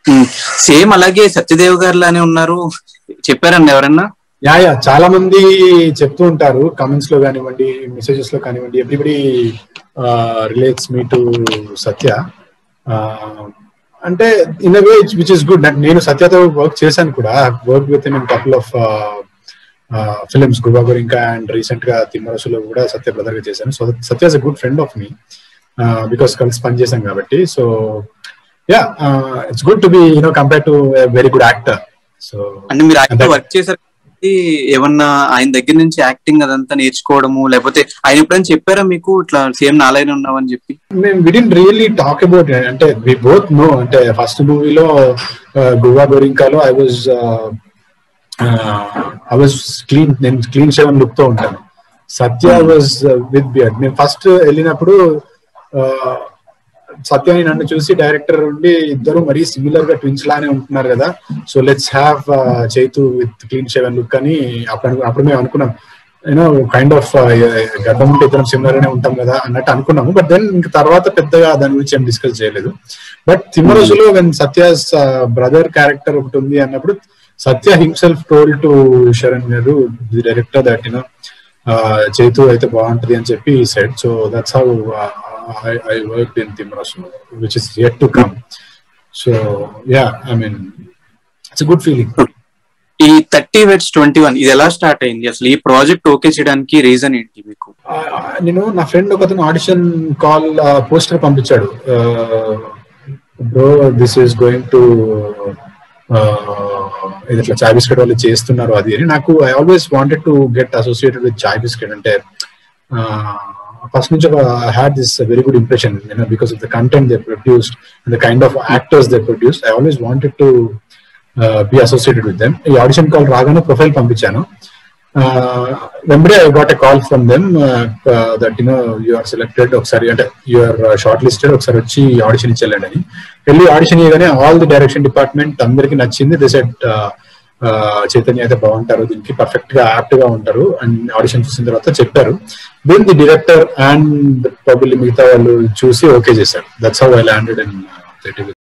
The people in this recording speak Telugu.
సేమ్ అలాగే సత్యదేవ్ గారు లానే ఉన్నారు చెప్పారండి ఎవరన్నా? యా చాలా మంది చెప్తూ ఉంటారు కామెంట్స్ లో కానివ్వండి, మెసేజెస్ లో కానివ్వండి. Everybody relates me to Satya. అంటే in a way which is good. నేను సత్యతో వర్క్ చేశాను కూడా, work with in couple of films, గుబాగోర్ ఇంకా అండ్ రీసెంట్ గా తిమ్మరసులో కూడా సత్య బ్రదర్ గా చేశాను. So Satya is a good friend of me because కలిసి పనిచేశాం కాబట్టి. So yeah, it's good to be compare to very good actor. So అంటే మీరు యాక్టర్ వర్క్ చేశారు, ఏమన్నా ఆయన దగ్గర నుంచి యాక్టింగ్ అదంతా నేర్చుకోవడము, లేకపోతే ఆయన ఎప్పుడైనా చెప్పారా మీకు ఇట్లా సేమ్ నాలైన ఉన్నావని చెప్పి? మేము we didn't really talk about it. అంటే వి బోత్ నో. అంటే ఫస్ట్ మూవీలో గోవా గోరింకాలో ఐ వాజ్ క్లీన్, నేను క్లీన్ షేవన్ లుక్ తో ఉంటాను. Satya was with beard. మేము ఫస్ట్ వెళ్ళినప్పుడు సత్యని నన్ను చూసి డైరెక్టర్ ఉండి, ఇద్దరు మరీ సిమిలర్ గా ట్విన్స్ లానే ఉంటున్నారు కదా, so let's have Chaitu with clean shaven look అని అప్పుడు మేము అనుకున్నాం. కైండ్ ఆఫ్ గడ్డం ఉంటే ఇద్దరం సిమిలర్ గానే ఉంటాం కదా అన్నట్టు అనుకున్నాము. బట్ దెన్ ఇంకా తర్వాత పెద్దగా దాని గురించి ఏం డిస్కస్ చేయలేదు. బట్ తిమ్మరసులో వెన్ సత్యాస్ బ్రదర్ క్యారెక్టర్ ఒకటి ఉంది అన్నప్పుడు Satya himself told to Sharan garu, the director, that Chaitu అయితే బాగుంటది అని చెప్పి సెడ్. So that's how I worked in Timrasu, which is yet to come. So yeah, I mean, it's a good feeling. ఈ 30 Weds 21 ఇది ఎలా స్టార్ట్ అయింది అసలు? ఈ ప్రాజెక్ట్ ఓకే చేయడానికి రీజన్ ఏంటి మీకు? నేను నా ఫ్రెండ్ ఒకతను ఆడిషన్ కాల్ పోస్టర్ పంపించాడు. Bro, this is going to ఇది ఇట్లా చాయ్ బిస్కెట్ వాళ్ళు చేస్తున్నారు అది అని. నాకు I always wanted to get associated with Chai Bisket. అంటే first నుంచి I had this very good impression, because of the content they produced and the kind of actors they produced. I always wanted to be associated with them. ఈ ఆడిషన్ కాల్ రాగానే ప్రొఫైల్ పంపించాను. వెంబడే I got a call from them that you are selected, ఒకసారి అంటే you are shortlisted, ఒకసారి వచ్చి ఆడిషన్ ఇచ్చేళ్ళండి అని. వెళ్ళి ఆడిషన్ ఇవ్వగానే ఆల్ ది డైరెక్షన్ డిపార్ట్మెంట్ అందరికి నచ్చింది. దే సెడ్ చైతన్య అయితే బాగుంటారు, దీనికి పర్ఫెక్ట్ గా యాప్ట్ గా ఉంటారు అండ్ ఆడిషన్ చూసిన తర్వాత చెప్పారు. Then the director and probably మిగతా వాళ్ళు చూసి ఓకే చేశారు. That's how I landed in 30